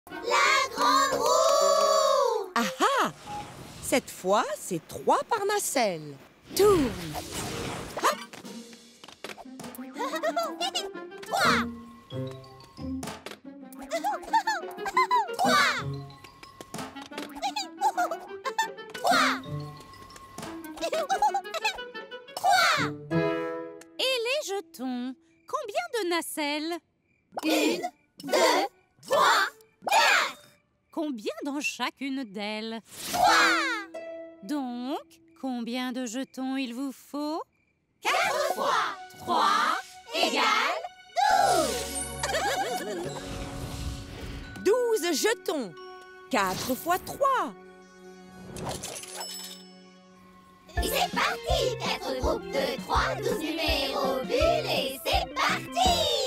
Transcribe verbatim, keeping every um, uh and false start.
La grande roue! Ah ah! Cette fois, c'est trois par nacelle. Tourne! Trois! Trois! Trois! Trois! Et les jetons? Combien de nacelles? Une, deux, trois, quatre! Combien dans chacune d'elles? Trois! Donc, combien de jetons il vous faut? Quatre fois trois égale douze! Douze jetons. Quatre fois trois. Et c'est parti! Quatre groupes de trois, douze numéros bulles et c'est parti!